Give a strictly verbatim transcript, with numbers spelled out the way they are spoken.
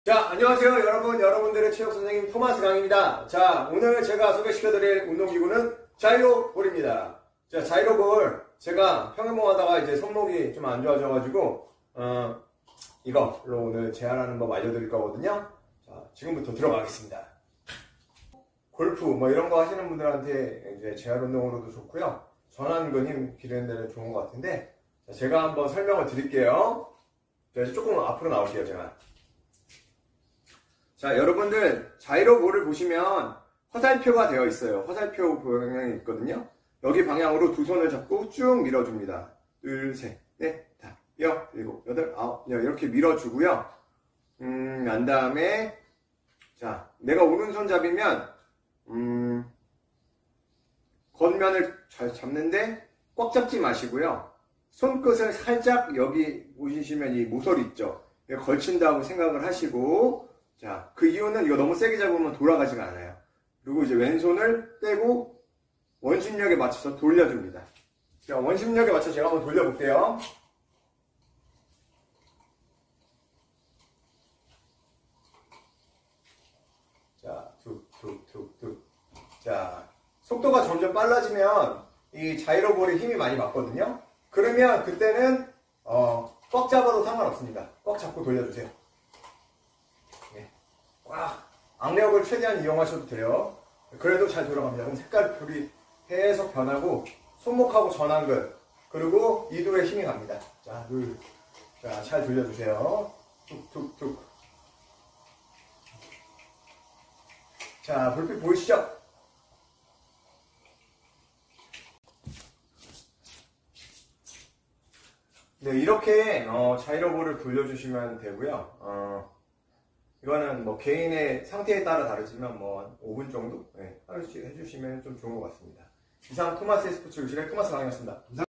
자, 안녕하세요 여러분. 여러분들의 체육선생님 토마스 강입니다. 자, 오늘 제가 소개시켜드릴 운동기구는 자이로볼입니다. 자, 자이로볼 제가 평행봉 하다가 이제 손목이 좀 안 좋아져가지고 어, 이거로 오늘 제한하는 법 알려드릴 거거든요. 자, 지금부터 들어가겠습니다. 골프 뭐 이런 거 하시는 분들한테 이제 재활 운동으로도 좋고요, 전완근 힘 기르는 데는 좋은 것 같은데, 자, 제가 한번 설명을 드릴게요. 자, 이제 조금 앞으로 나올게요 제가. 자, 여러분들 자이로볼을 보시면 화살표가 되어 있어요. 화살표 방향이 있거든요. 여기 방향으로 두 손을 잡고 쭉 밀어줍니다. 둘, 셋, 넷, 다섯, 여섯, 일곱, 여덟, 아홉, 열 이렇게 밀어주고요. 음, 난 다음에 자, 내가 오른손잡이면 음, 겉면을 잘 잡는데 꽉 잡지 마시고요. 손끝을 살짝 여기 보시면 이 모서리 있죠. 걸친다고 생각을 하시고, 자, 그 이유는 이거 너무 세게 잡으면 돌아가지가 않아요. 그리고 이제 왼손을 떼고 원심력에 맞춰서 돌려줍니다. 자, 원심력에 맞춰서 제가 한번 돌려볼게요. 자, 툭, 툭, 툭, 툭. 자, 속도가 점점 빨라지면 이 자이로볼에 힘이 많이 받거든요. 그러면 그때는 어, 꽉 잡아도 상관없습니다. 꽉 잡고 돌려주세요. 꽉! 악력을 최대한 이용하셔도 돼요. 그래도 잘 돌아갑니다. 그럼 색깔별이 계속 변하고 손목하고 전완근 그리고 이두에 힘이 갑니다. 자, 둘. 자, 잘 돌려주세요. 툭툭툭. 자, 불빛 보이시죠? 네, 이렇게 어, 자이로볼을 돌려주시면 되고요. 어, 이거는 뭐 개인의 상태에 따라 다르지만 뭐 한 오 분 정도 네, 하루씩 해주시면 좀 좋은 것 같습니다. 이상 토마스의 스포츠 교실의 토마스 강이었습니다. 감사합니다.